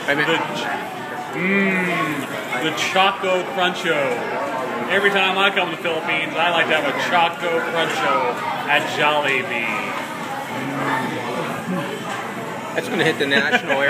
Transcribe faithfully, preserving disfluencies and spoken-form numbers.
I mean, the, mmm, the Choco Kruncho. Every time I come to the Philippines, I like to have a Choco Kruncho at Jolibee. That's going to hit the national